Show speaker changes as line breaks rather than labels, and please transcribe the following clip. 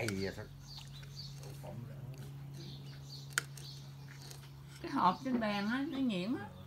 đầy vậy thôi.
Cái hộp trên bàn á, nó nhuyễn á.